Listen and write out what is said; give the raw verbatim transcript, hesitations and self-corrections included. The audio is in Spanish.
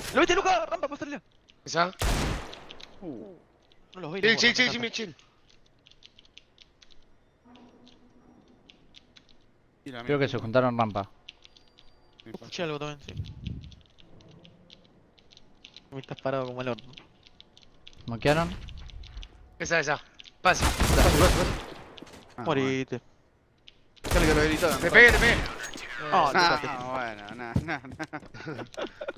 ¡Lo viste, Luca! ¡Rampa, pasarle! ¿Esa? Uh. No los vi. Chill, no, chill, no, chill, no, Jimmy, no. chill. Tira, Creo que mira, se juntaron rampa. me pasa. Escuché algo también, sí. Me estás parado como el horno. ¿Moquearon? Esa, esa. Pase. Ah, Morite. Dale que lo habilitaron. Te pegué, te pegué. Ah, Ah, Luca, te- bueno, no, no, no.